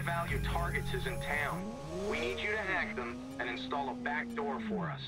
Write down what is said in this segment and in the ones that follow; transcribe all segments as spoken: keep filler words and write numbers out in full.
high-value targets is in town. We need you to hack them and install a back door for us.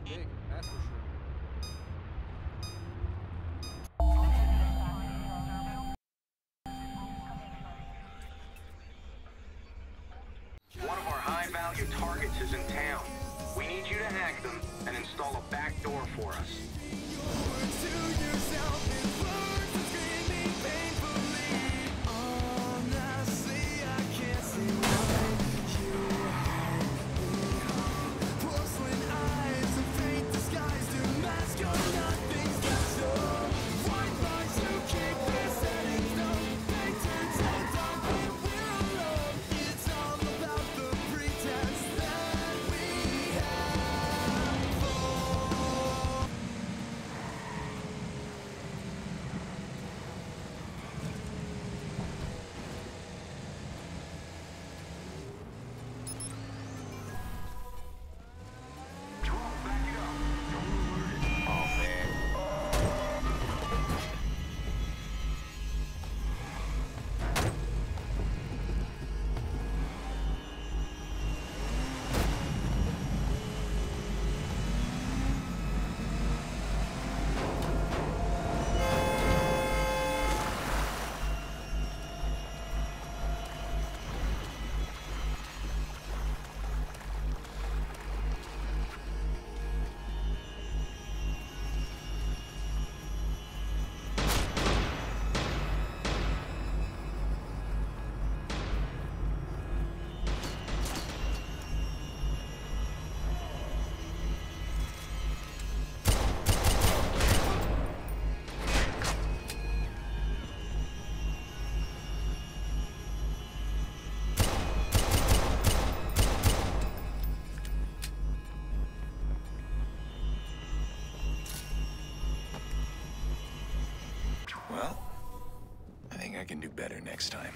big, that's for sure. One of our high-value targets is in town. We need you to hack them and install a back door for us. Well, I think I can do better next time.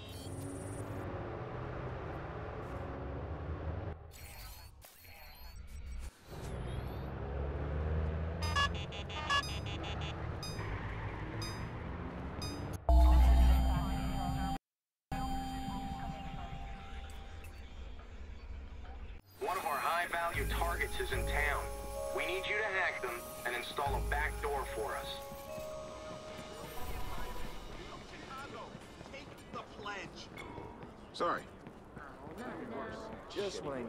One of our high-value targets is in town. We need you to hack them and install a back door for us. Take the pledge. Sorry. Just what I need.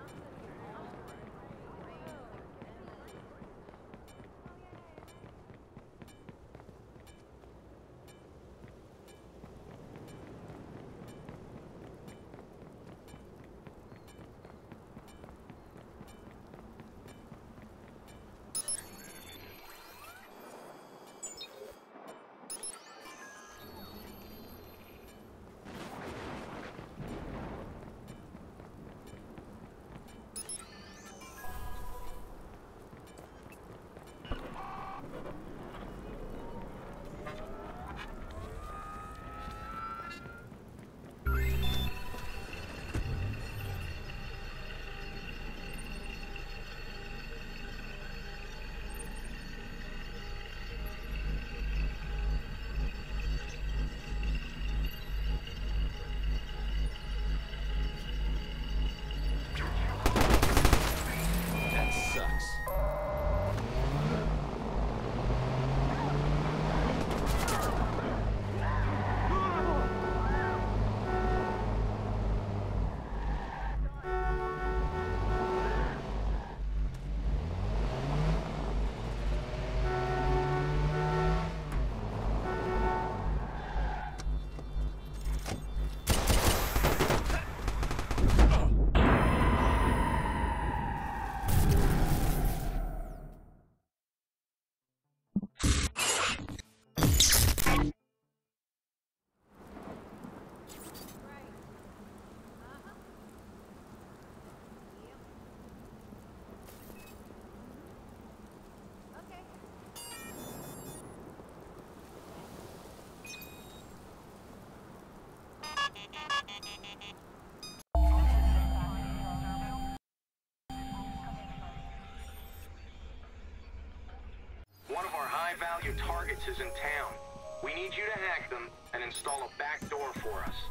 One of our high-value targets is in town. We need you to hack them and install a back door for us.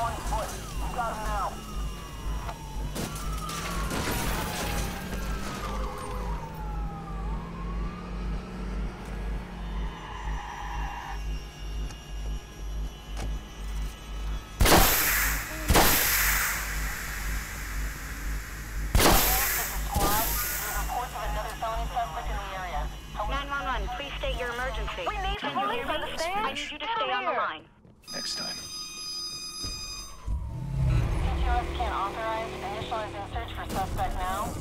on foot. You got him now. Please state your emergency. We need Can police you hear on me? the stand. I need you to stay on the line. Next time. C T O S can't authorize initializing search for suspect now.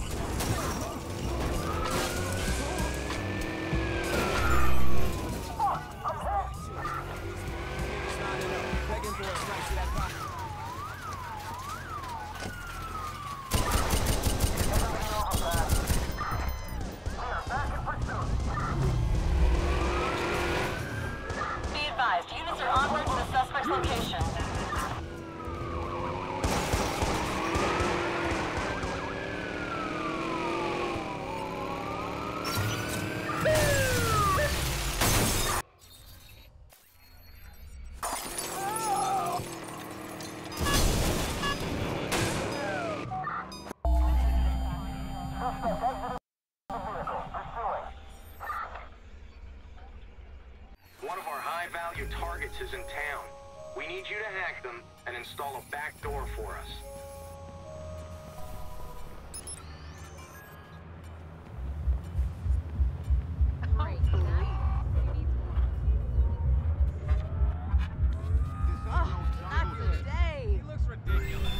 Begging for us, right? See that pop? Be advised, units are en route to the suspect's location. One of our high-value targets is in town. We need you to hack them and install a back door for us. He looks ridiculous.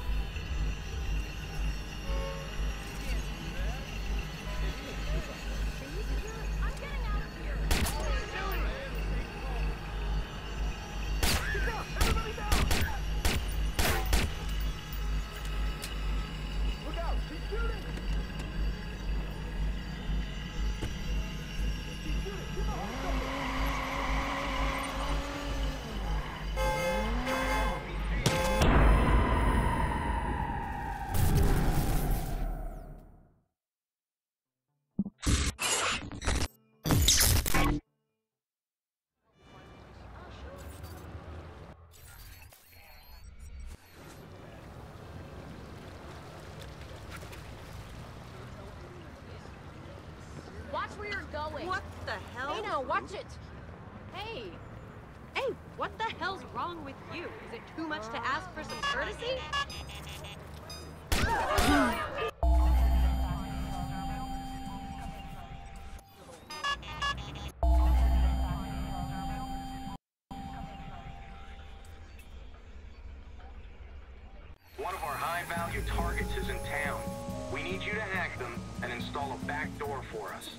Watch where you're going. What the hell? Hey now, watch it. Hey. Hey, what the hell's wrong with you? Is it too much to ask for some courtesy? One of our high-value targets is in town. We need you to hack them and install a back door for us.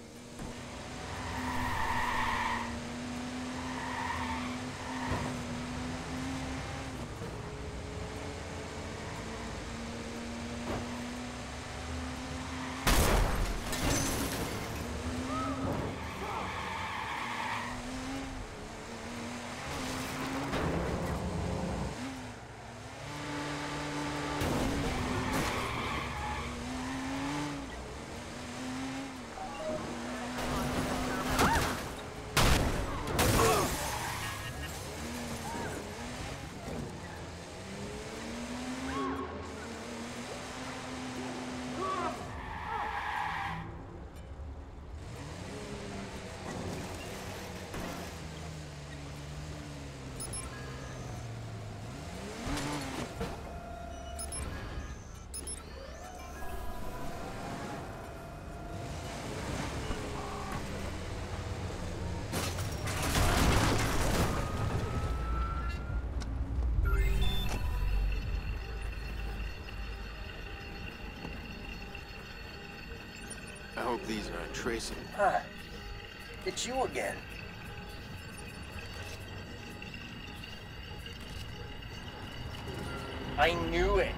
I hope these aren't traceable. Huh. It's you again. I knew it.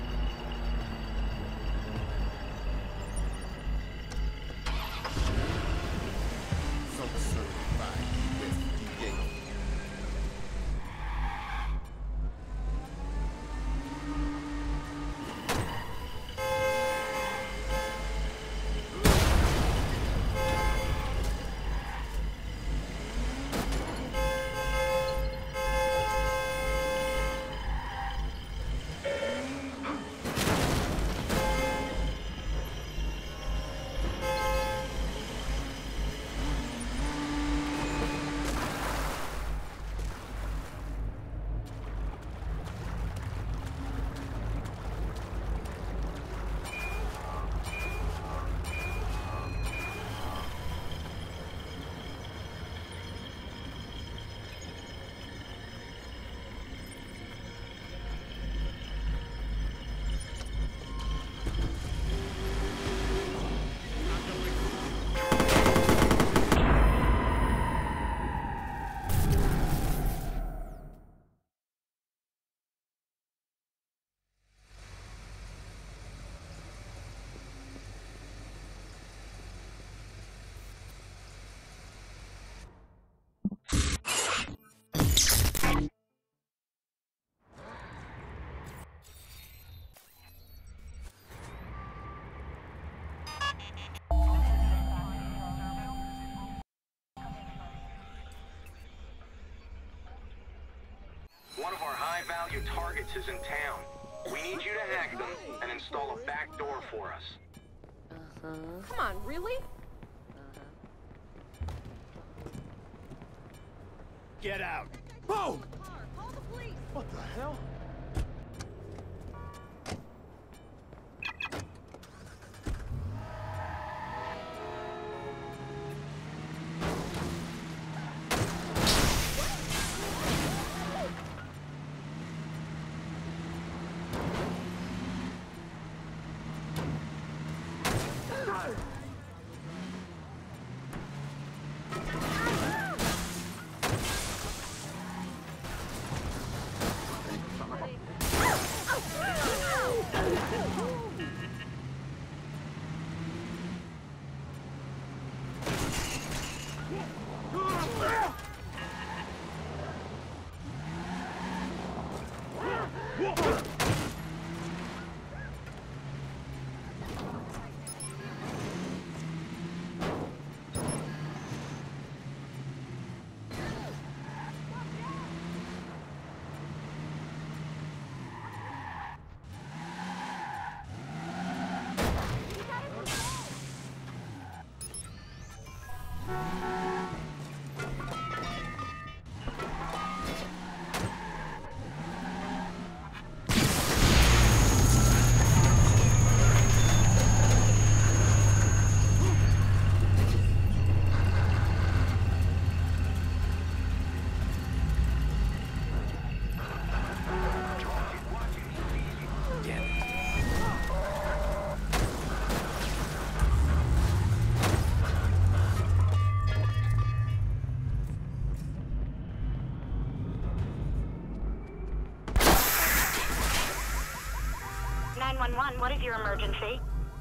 So certified with D A. high-value targets is in town. We need you to hack them and install a back door for us. Uh-huh. Come on, really? Get out! Boom! Call the police! What the hell? nine one one, what is your emergency?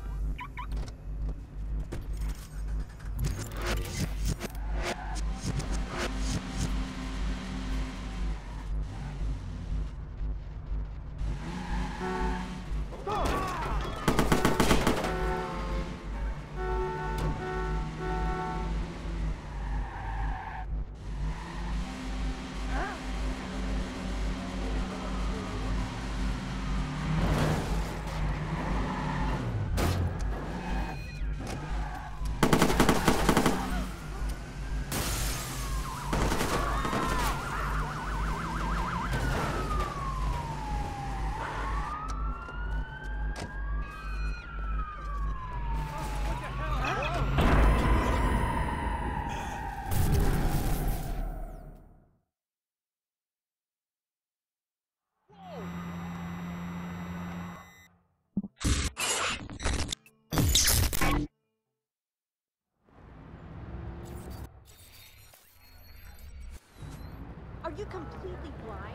Are you completely blind?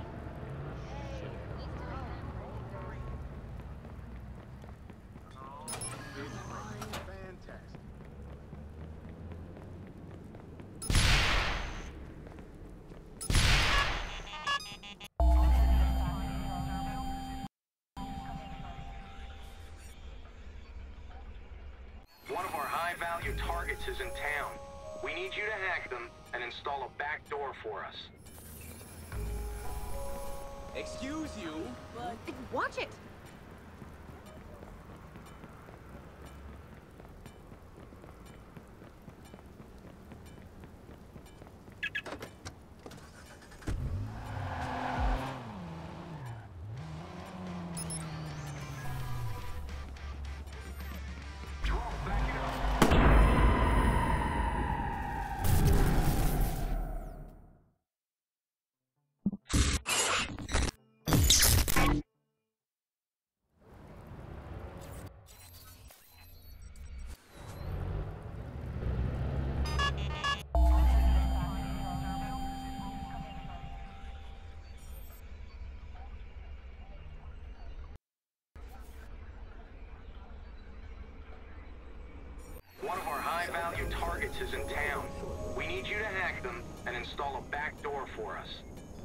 Fantastic. One of our high-value targets is in town. We need you to hack them and install a back door for us. Excuse you, but... Watch it! One of our high-value targets is in town. We need you to hack them and install a back door for us.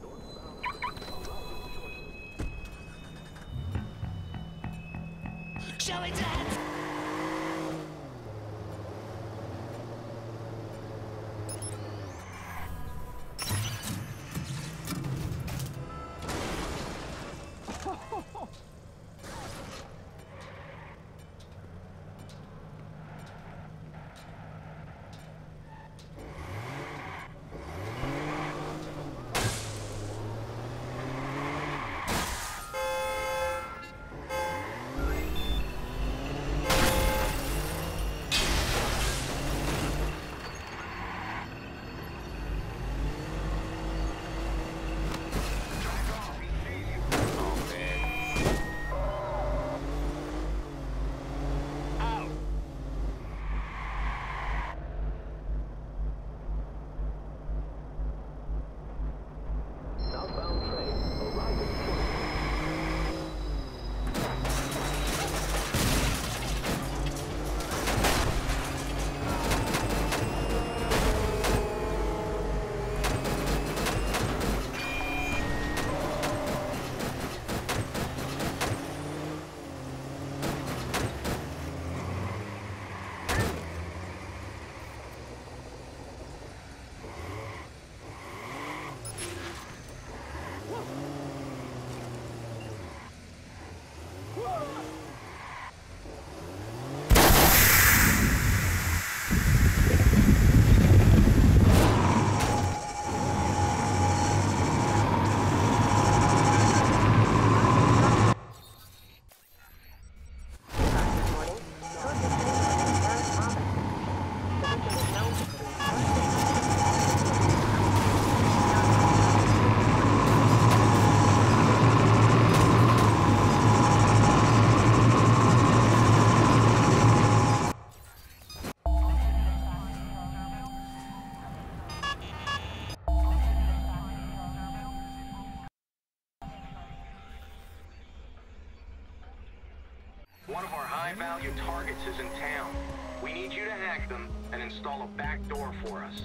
Shall we dance? One of our high-value targets is in town. We need you to hack them and install a back door for us.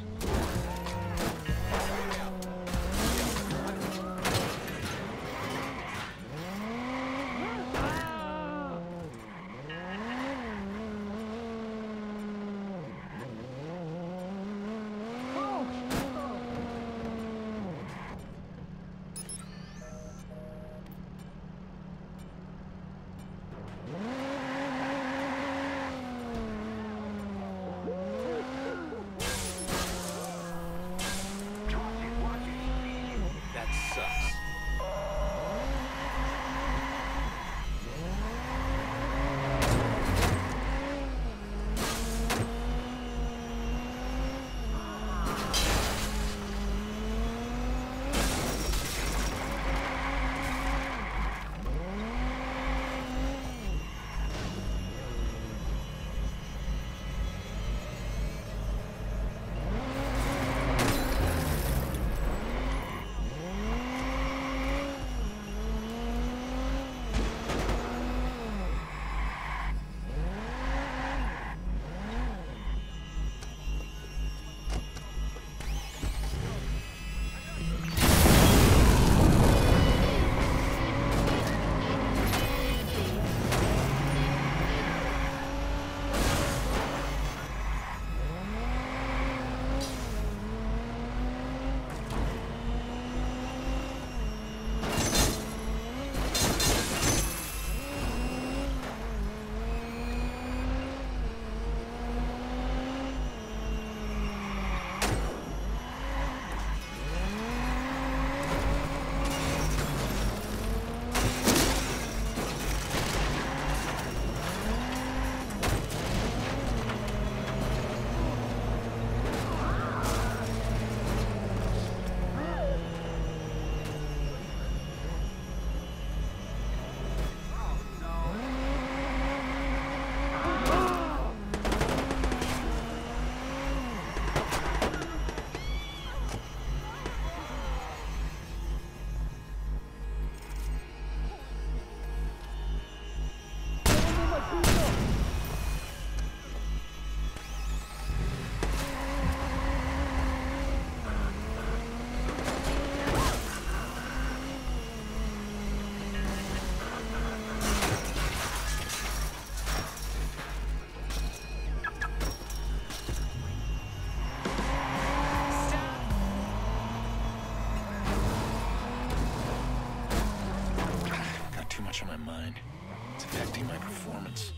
On my mind. It's affecting my performance.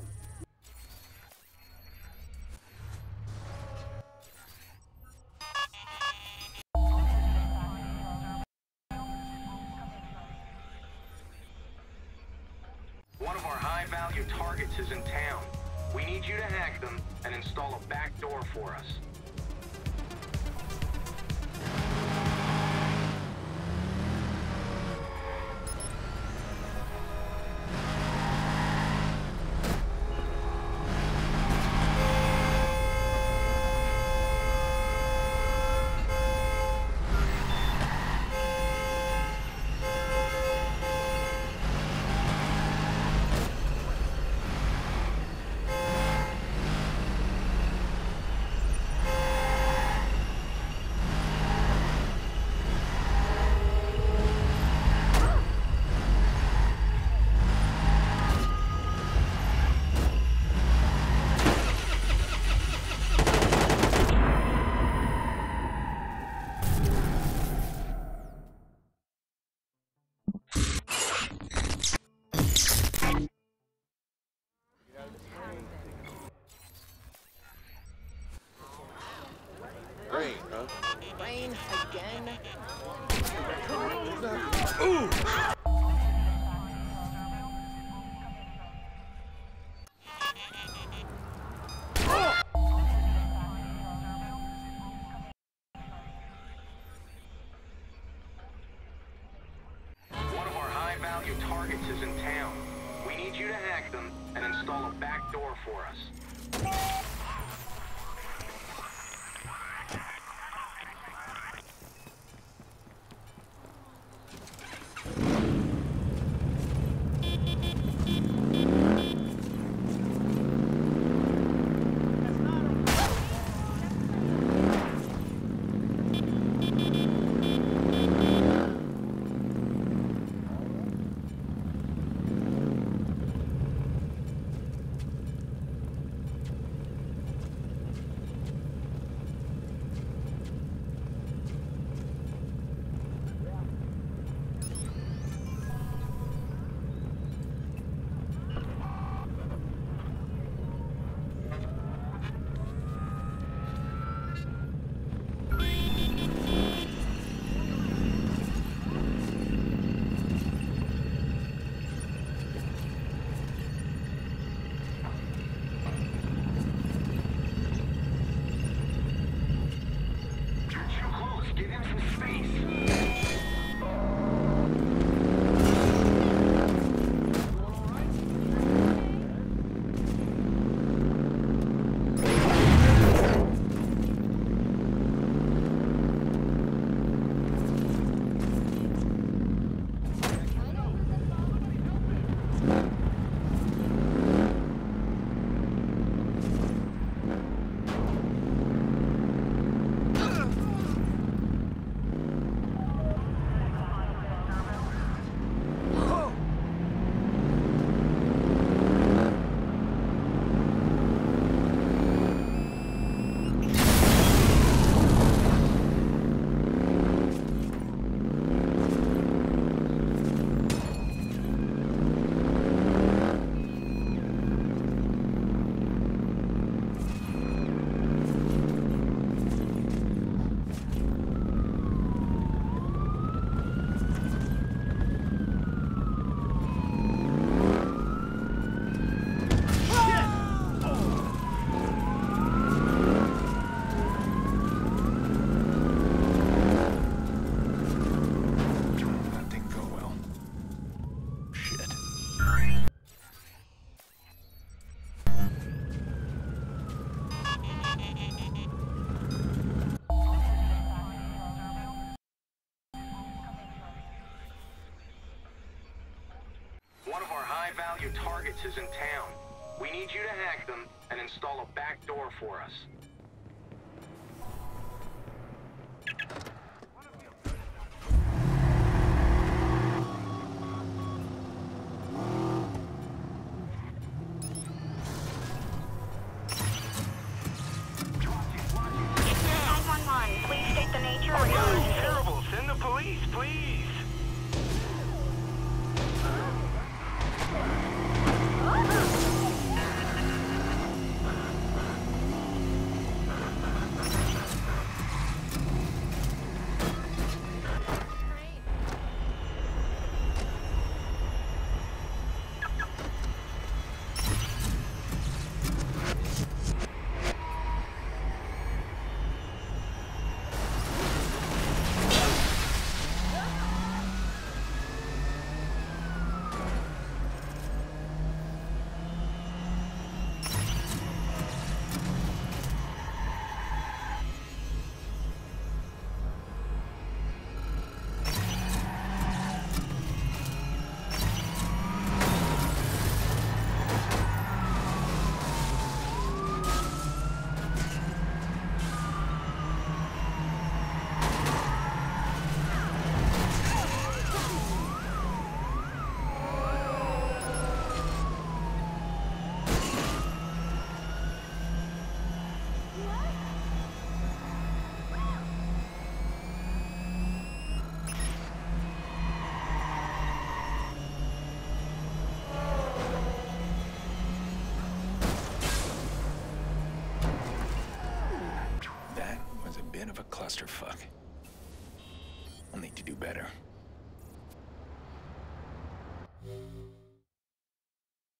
One of our high-value targets is in town. We need you to hack them and install a back door for us. Rain, huh? Rain again? Ooh! One of our high-value targets is in town. We need you to hack them and install a back door for us. targets is in town. We need you to hack them and install a back door for us. nine one one, please state the nature of Oh, your God, it's emergency. terrible. Send the police, please. That was a bit of a clusterfuck. I'll need to do better.